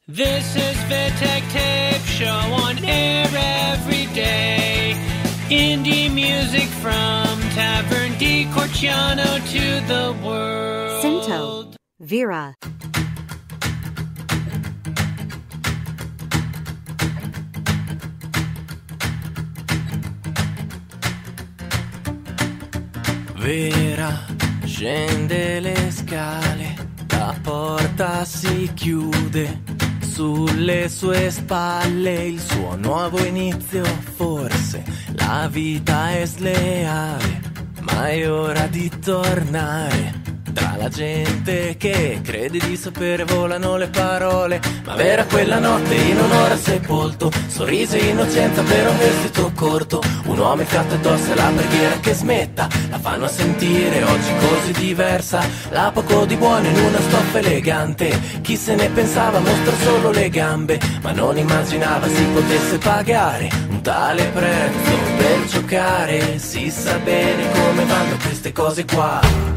This is Vitek Tape Show on air every day. Indie music from Tavern di Corciano to the world. Cinto, Vera. Vera scende le scale, la porta si chiude. Sulle sue spalle il suo nuovo inizio, forse la vita è sleale, ma è ora di tornare. Tra la gente che crede di sapere volano le parole, ma vera quella notte in un'ora sepolto, sorriso e innocenza per un vestito corto, un uomo fiato addosso e la preghiera che smetta, la fanno sentire oggi così diversa, la poco di buono in una stoffa elegante, chi se ne pensava mostra solo le gambe, ma non immaginava si potesse pagare un tale prezzo per giocare, si sa bene come vanno queste cose qua.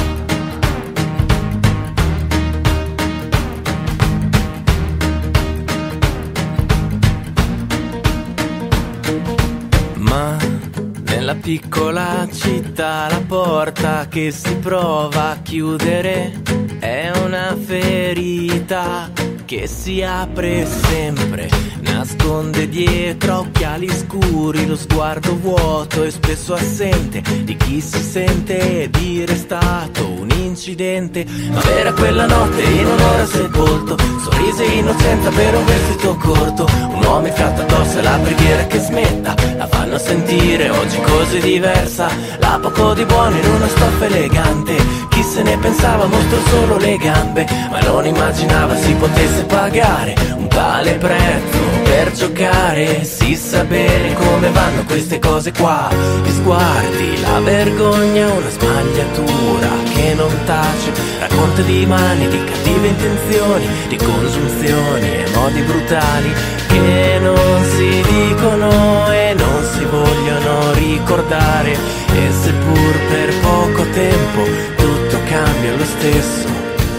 Ma nella piccola città la porta che si prova a chiudere è una ferita che si apre sempre, nasconde dietro occhiali scuri lo sguardo vuoto e spesso assente di chi si sente dire è stato un incidente, ma vera quella notte in un'ora sepolto, sorrise e innocenza per un vestito corto, un uomo fiato addosso e la preghiera che smetta, la fanno sentire oggi così diversa, la poco di buono in una stoffa elegante, chi se ne pensava mostra solo le gambe, ma non immaginava si potesse pagare un tale prezzo per giocare, si sa bene come vanno queste cose qua, gli sguardi, la vergogna, una smagliatura che non tace, racconta di mani, di cattive intenzioni, di congiunzioni e modi brutali che non si dicono e non si vogliono ricordare, e seppur per poco tempo tutto cambia lo stesso.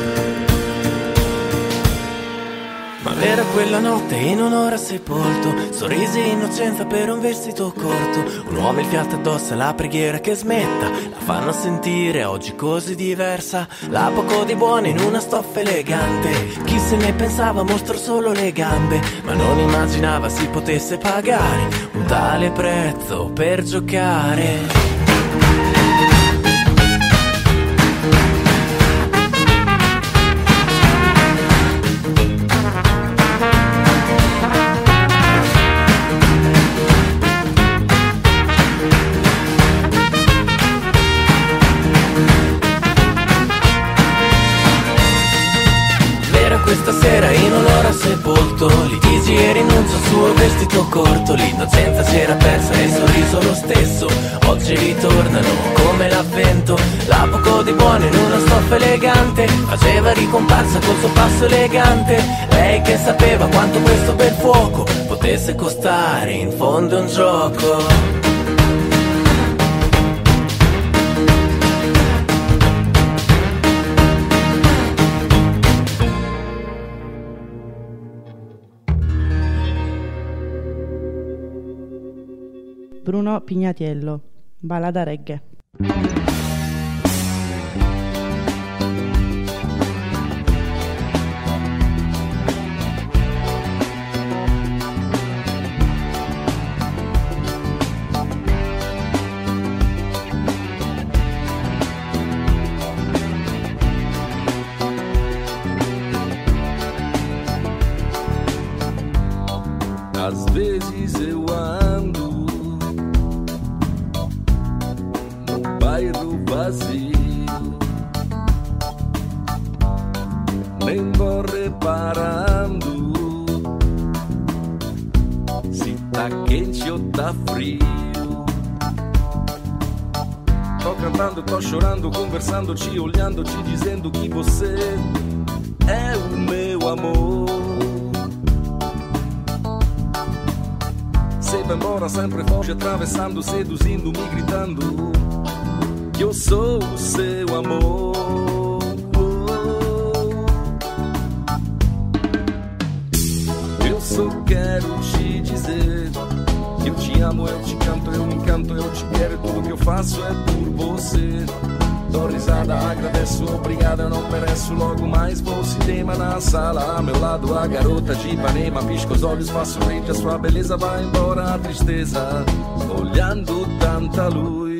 Ma vera quella notte in un'ora sepolto, sorrisi e innocenza per un vestito corto, un uomo il fiato addosso e la preghiera che smetta, la fanno sentire oggi così diversa, la poco di buono in una stoffa elegante, chi se ne pensava mostra solo le gambe, ma non immaginava si potesse pagare un tale prezzo per giocare. Questa sera in un'ora sepolto, litigi e rinuncio al suo vestito corto, l'innocenza si era persa e il sorriso lo stesso, oggi ritornano come l'avvento, la poco di buono in una stoffa elegante, faceva ricomparsa col suo passo elegante, lei che sapeva quanto questo bel fuoco potesse costare, in fondo un gioco. Bruno Pignatiello, Ballada reggae. Às vezes eu ando num bairro vazio, nem vou reparando se tá quente ou tá frio. Tô cantando, tô chorando, conversando, te olhando, te dizendo que você é o meu amor. Sei vai embora, sempre foge, atravessando, seduzindo, me gritando que eu sou o seu amor. só quero te dizer que eu te amo, eu te canto, eu me encanto, eu te quero. Tudo que eu faço é por você. Dou risada, agradeço, obrigado, eu não mereço. Logo mais vou cinema na sala. A meu lado a garota de Ipanema. Pisca os olhos, faço rede, a sua beleza vai embora a tristeza. Olhando tanta luz.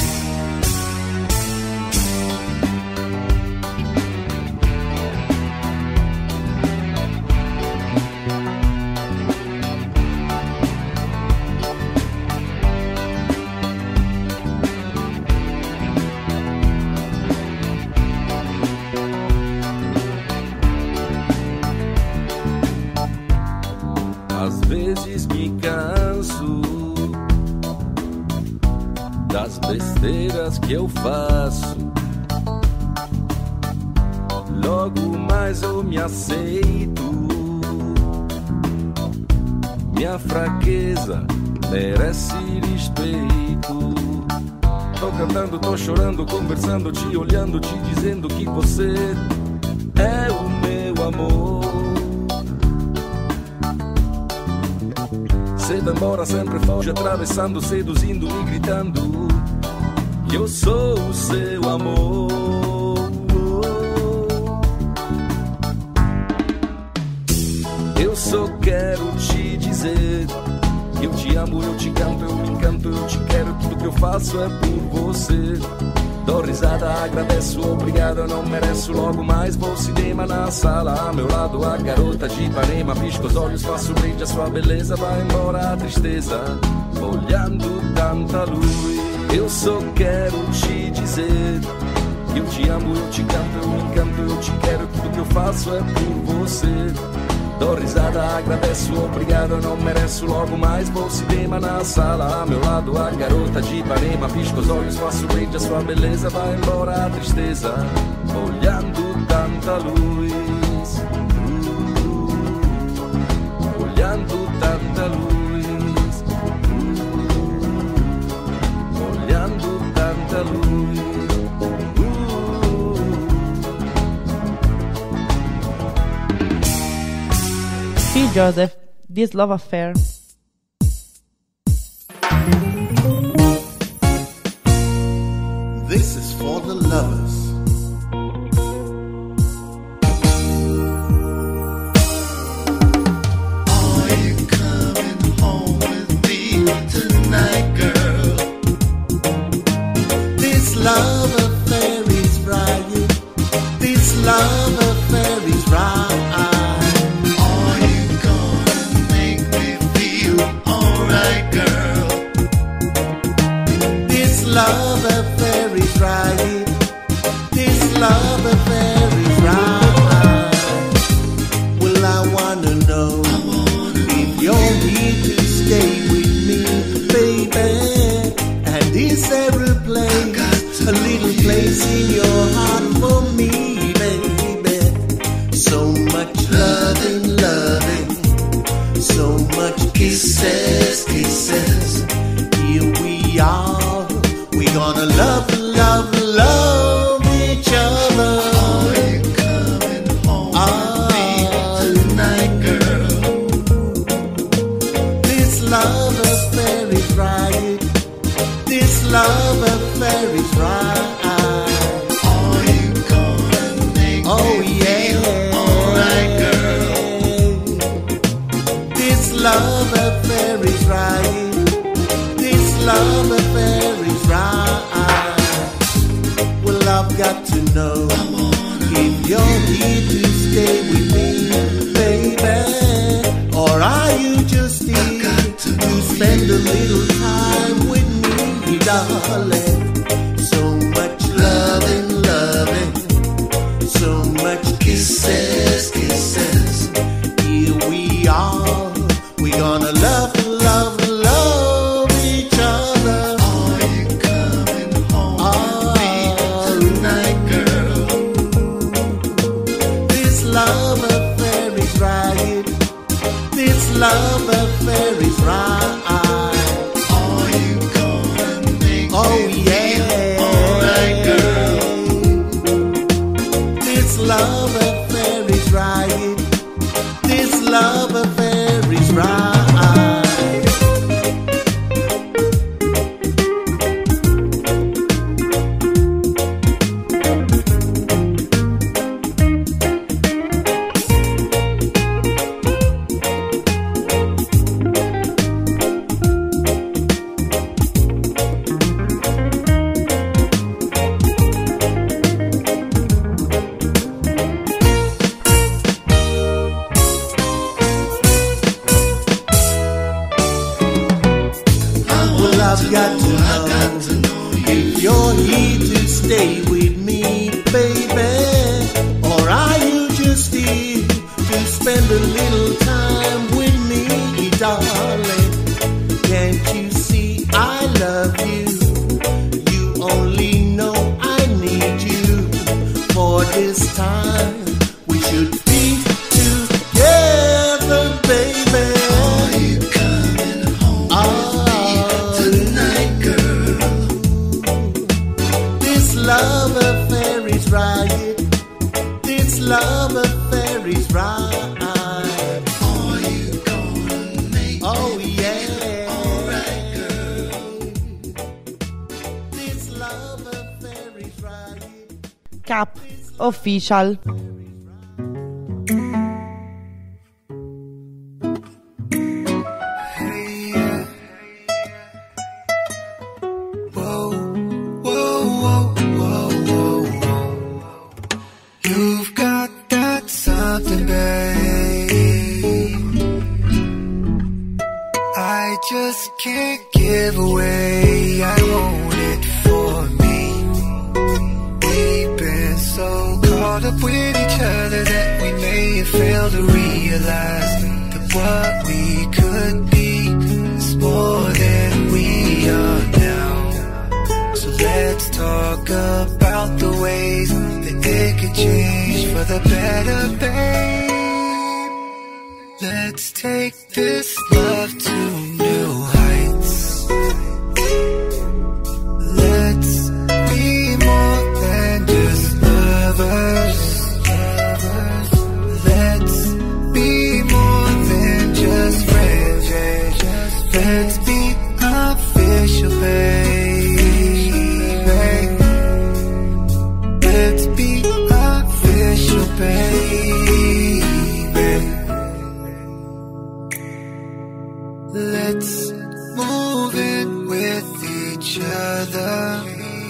Às vezes me canso das besteiras que eu faço. Logo mais eu me aceito. Minha fraqueza merece respeito. Tô cantando, tô chorando, conversando, te olhando, te dizendo que você é o meu amor. Você vai embora, sempre foge, atravessando, seduzindo e gritando que eu sou o seu amor. Eu só quero te dizer que eu te amo, eu te canto, eu me encanto, eu te quero. Tudo que eu faço é por você. Dou risada, agradeço, obrigado, eu não mereço. Logo mais vou cinema na sala. A meu lado a garota de Ipanema. Pisco os olhos, faço rede, a sua beleza vai embora a tristeza. Olhando tanta luz. Eu só quero te dizer que eu te amo, eu te canto, eu me encanto, eu te quero. Tudo que eu faço é por você. Dou risada, agradeço, obrigado, eu não mereço. Logo mais vou cinema na sala. A meu lado a garota de Ipanema. Pisco os olhos, faço rede, a sua beleza vai embora a tristeza. Olhando tanta luz. Olhando tanta luz. Olhando tanta luz. P. Joseph, This Love Affair. This is for the lovers. Are you coming home with me tonight, girl? This love affair is right. This love affair is right. Love affair is right. This love affair is right. Well, I wanna know if you're here to stay with me, baby. And is there a place, a little place in your heart for me, baby? So much loving, loving, so much kisses, kisses. Here we are. We gonna love, love, love each other. Are you coming home with me tonight, girl? This love affair is right. This love affair is right. Are you gonna make me feel alright, girl? This love affair is right. This love affair is right. Well, I've got to know if you're here to stay with me, baby, or are you just here to spend a little time with me, darling? So much loving, loving, so much kisses, kisses. Here we are. We gonna love, love, love each other. Are you coming home with me tonight, girl? This love affair is right. This love affair is right. Are you gonna make me feel alright, girl? This love affair is right. This love affair got to know if you're here to stay with me, baby, or are you just here to spend a little time with me, darling? Can't you see I love you? You only know I need you. For this time we should be together, baby. Are you coming home tonight, girl? This love affair is right. This love affair is right. Are you gonna make Oh it yeah. alright, girl? This love affair is right. Cap Official. Whoa, whoa, whoa, whoa, whoa. You've got that something, babe, I just can't give away. I want it for me. We've been so caught up with each other that we may have failed to realize that what we could be is more than we are now. So let's talk about the ways that it could change for the better, babe. Let's take this love to new heights. Let's be more than just lovers. Let's be more than just friends. Let's be official, baby. Let's be official, baby. Let's move in with each other.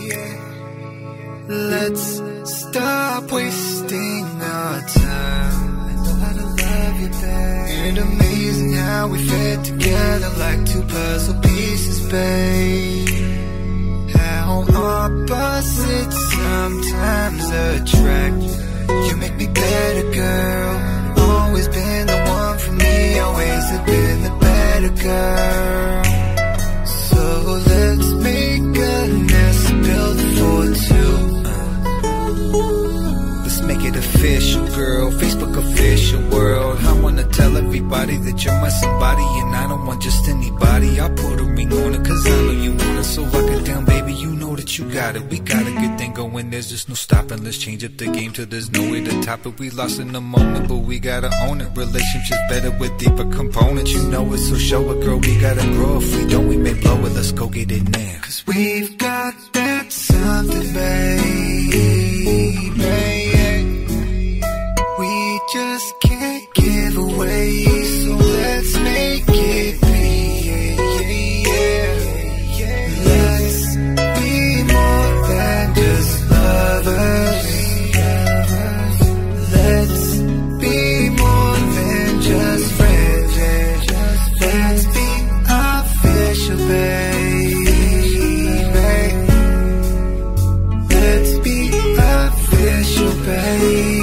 Let's stop wasting our time. I know how to love you, babe. It's amazing how we fit together like two puzzle pieces, babe. How opposites sometimes attract. You make me better, girl. Always been the one for me. Always have been the better girl. So let's make a nest built for two. Let's make it official, girl. Facebook official world. I wanna tell everybody that you're my somebody, and I don't want just anybody. I'll put a ring on it cause I know you want it. So lock it down, baby, you know that you got it. We got a good thing going, there's just no stopping. Let's change up the game till there's no way to top it. We lost in the moment, but we gotta own it. Relationships better with deeper components. You know it, so show it, girl. We gotta grow. If we don't, we may blow it. Let's go get it now. Cause we've got that something, baby. We just can't give away, so let's make it be. Let's be more than just lovers. Let's be more than just friends. Let's be official, baby. Let's be official, baby.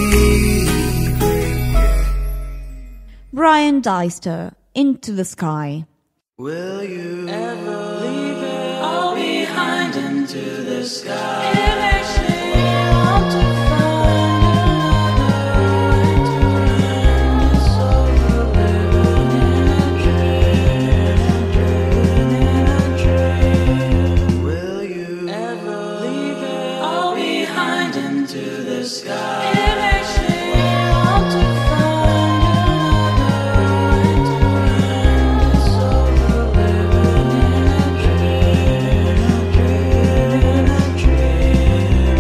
Brian Deister, Into the Sky. Will you ever leave it all behind into the sky? It makes me want to find another way to end this over living in a dream. Will you ever leave it all behind into the sky? It makes me want to find another way to end this over living in a dream.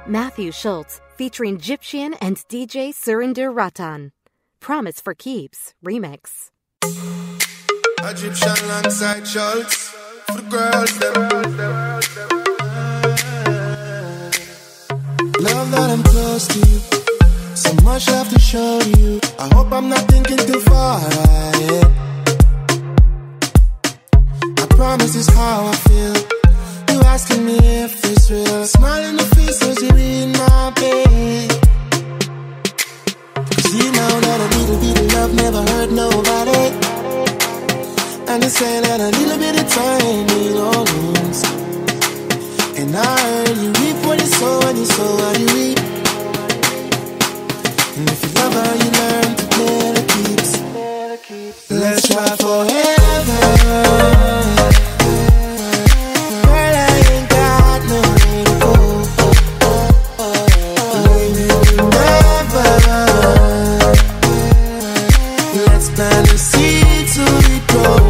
Matthew Schultz, featuring Gyptian and DJ Surinder Ratan. Promise for Keeps remix. Egyptian alongside Schultz for the girls them. Love that I'm close to you, so much I have to show you. I hope I'm not thinking too far ahead. I promise this how I feel. You asking me if it's real. Smile in the face as you're in my bed. Cause you know that a little bit of love never hurt nobody. And they say that a little bit of time is all lose. And I heard you reap what you sow, and you sow what you reap. And if you love her, you learn to play the keeps. Let's try forever. Girl, I ain't got nowhere to go. Maybe we'll never. Let's plant the seed so we grow.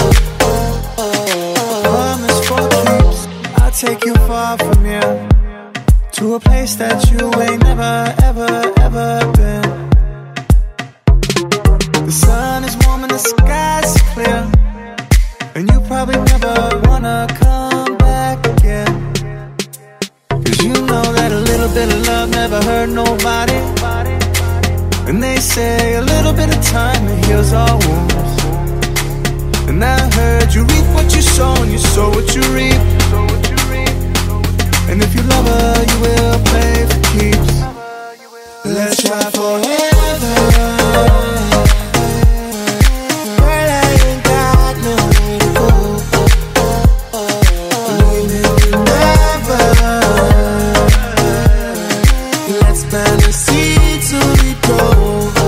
Promise for keeps. I'll take you far from here, to a place that you ain't never, ever, ever been. The sun is warm and the sky's clear, and you probably never wanna come back again. Cause you know that a little bit of love never hurt nobody. And they say a little bit of time it heals all wounds. And I heard you reap what you sow, and you sow what you reap. And if you love her, you will play for keeps. Let's try forever. Girl, I ain't got nowhere to go. Maybe we'll never. Let's plant the seed so we grow.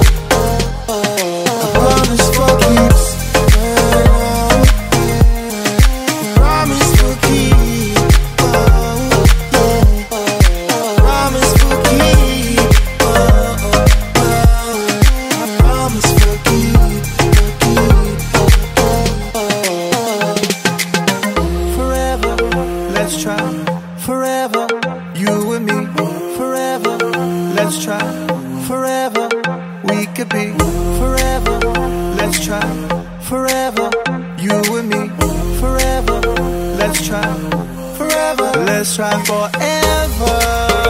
I promise for keeps. Promise for keeps. Promise for keeps. I promise for keeps. Forever, let's try. Forever, you and me. Forever, let's try. Forever, we could be. Forever, let's try. Forever, you and me. Forever, let's try. Forever, let's try forever.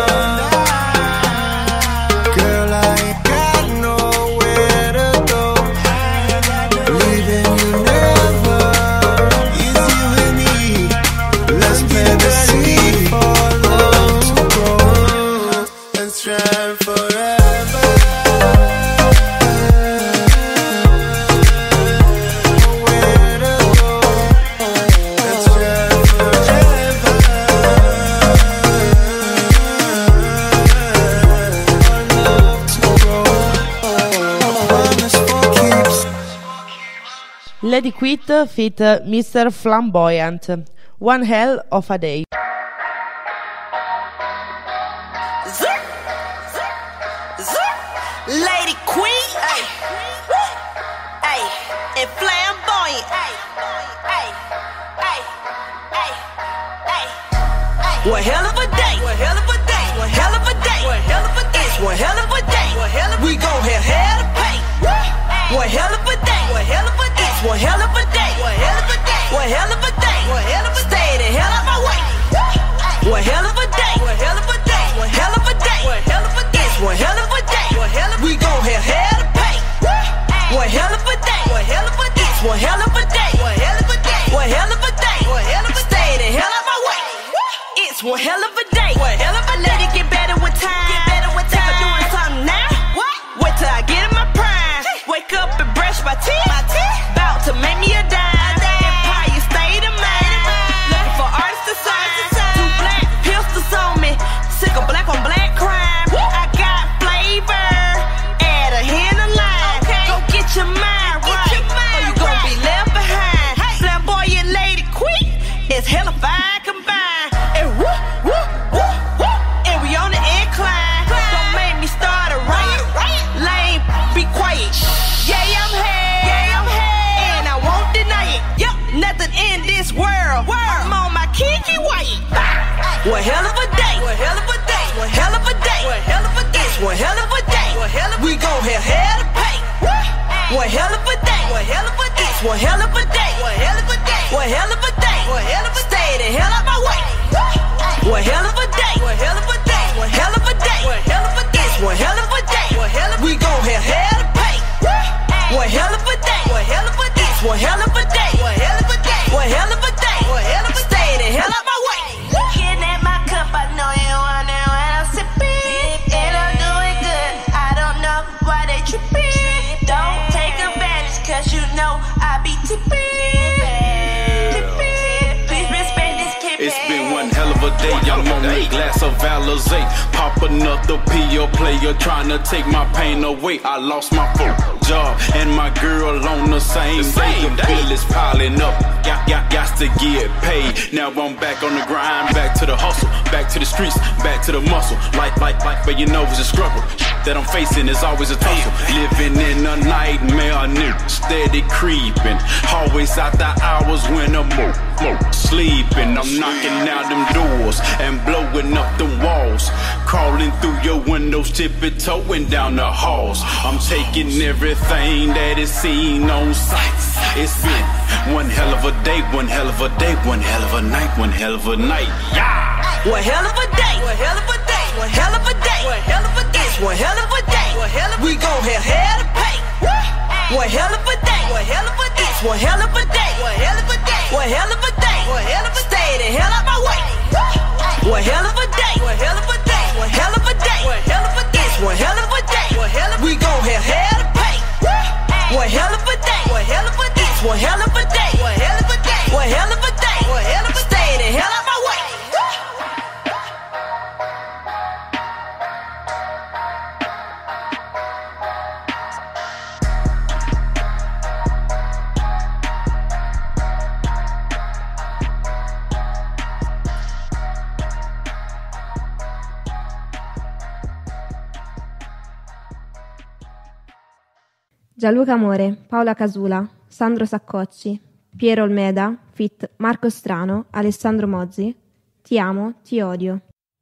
Girl, I ain't got nowhere to go. Leaving you never. It's you and me. Let's plant the seed for love to grow. Let's try forever. Nowhere to go. Let's try forever. Love to grow. Promise for keeps. Lady Quit feat Mr. Flamboyant. One hell of a day. Lady Queen, ay, ay, and flamboyant, ay, ay, ay, ay, ay, ay. One hell of a day, one hell of a day, one hell of a day, one hell of a day. It's one hell of a day, we gon' have hell to pay. One hell of a day, one hell of a day. It's one hell of a day, one hell of a day, one hell of a day, one hell of a day. Stay the hell out my way. One hell of a day, one hell of a day, one hell of a day, one hell of a day. It's one hell of a day, we gon' have hell to pay. One hell of a day, one hell of a day. It's one hell of a day, one hell of a day, one hell of a day, one hell of a day. Stay the hell out my way. It's one hell of a day, one hell of a day. Let it get better with time, get better with time. Never doing something now. What? Wait till I get in my prime. Wake up and brush my teeth. About to make me a dime. Empire State of Mind. Looking for artists to sign. Two black pistols on me. Sick of black on black crime. I got flavor. Add a hand of line. Go get your mind right, or you gon' be left behind. Flamboyant Lady Queen. It's hella fine combined. And woo, woo, woo, woo. And we on the incline. Don't make me start a riot. Lame, be quiet. Yeah, I'm here. And I won't deny it. Yup, nothing in this world. I'm on my Kiki White. One hell of a day. One hell of a day. One hell day. I'm on a glass of Alizé. Pop another P.O. player trying to take my pain away. I lost my job and my girl on the same day. The bill is piling up. Got to get paid. Now I'm back on the grind, back to the hustle, back to the streets, back to the muscle. But you know it's a struggle that I'm facing is always a tussle. Living in a nightmare, new, steady creeping. Always out the hours when I'm sleeping. I'm knocking out them doors and blowing up the walls. Crawling through your windows, tippy-toeing down the halls. I'm taking everything that is seen on sight. It's been one hell of a day, one hell of a day, one hell of a night, one hell of a night. Yeah! One hell of a day, one hell of a day, one hell of a day, one hell of a day, it's one hell of a day, we gon' have hell to pay. One hell of a day, one hell of a day, it's one hell of a day, one hell of a day, one hell of a day, one hell of a day, stay the hell out my way. One hell of a day, one hell of a day, one hell of a day, one hell of a day, it's one hell of a day, we gon' have hell to pay. One hell of a day, one hell of a day, it's one hell of a day, one hell of a day, one hell of a day, one hell of a day, stay the hell out my way. Gianluca Amore, Paola Casula, Sandro Saccocci, Piero Olmeda, feat. Marco Strano, Alessandro Mozzi. Ti amo, ti odio.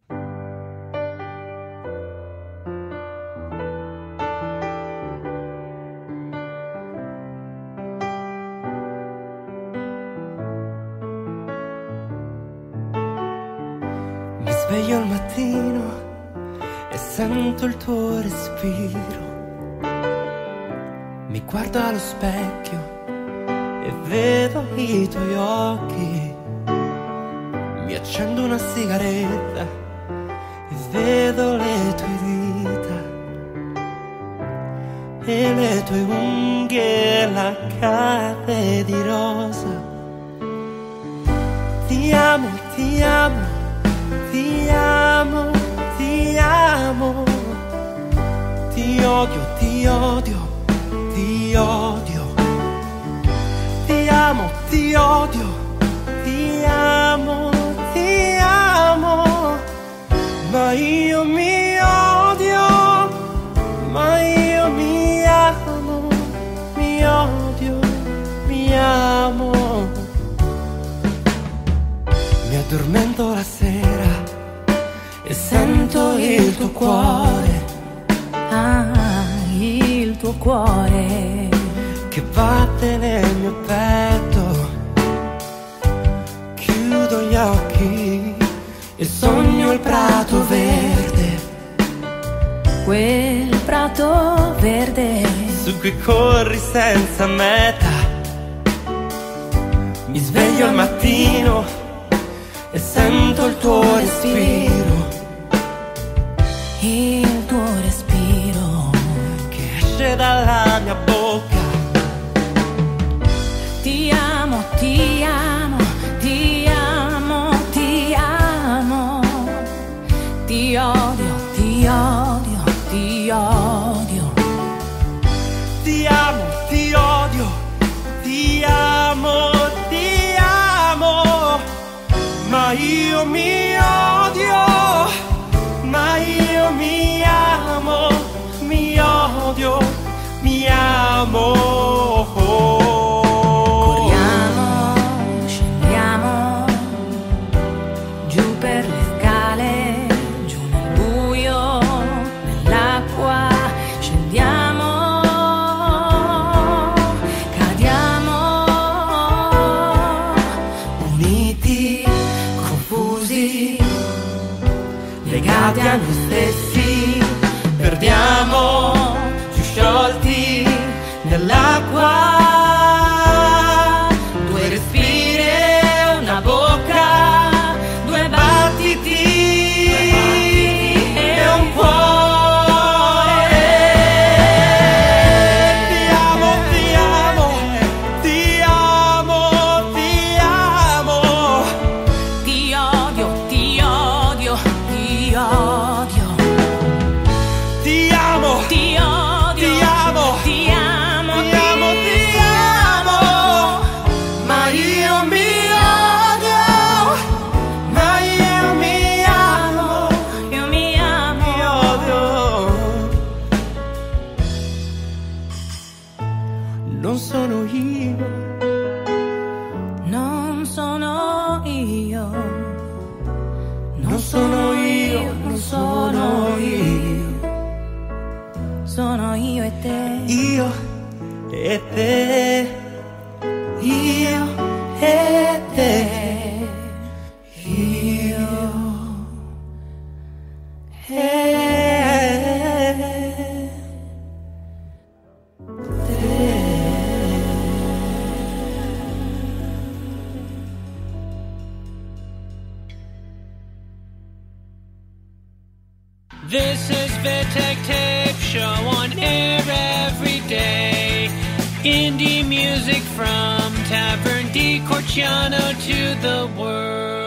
Mi sveglio al mattino e sento il tuo respiro. Mi guardo allo specchio e vedo i tuoi occhi. Mi accendo una sigaretta e vedo le tue dita e le tue unghie laccate di rosa. Ti amo, ti amo, ti amo, ti amo. Ti odio, ti odio, ti odio. Ti amo, ti odio, ti amo, ti amo. Ma io mi odio, ma io mi amo, mi odio, mi amo. Mi addormento la sera e sento il tuo cuore. Il tuo cuore che batte nel mio petto. Chiudo gli occhi e sogno il prato verde. Quel prato verde su cui corri senza meta. Mi sveglio al mattino e sento il tuo respiro. Il tuo respiro che esce dalla mia bocca. Ti amo, ti amo, ti amo, ti amo. Ti odio, ti odio, ti odio. Ti amo, ti odio, ti amo, ti amo. Ma io mi odio, ma io mi amo, mi odio, mi amo. Corriamo, scendiamo giù per le scale, giù nel buio, nell'acqua, scendiamo, cadiamo, uniti, confusi, legati a noi stessi, perdiamo, più sciolti nell'acqua. Due respiri e una bocca, due battiti e un cuore. Ti amo, ti amo, ti amo, ti amo. Ti odio, ti odio. sono io e te. Io e te. Io e te. Io e te. This is Vitek Tape Show on air every day. Indie music from Tavern di Corciano to the world.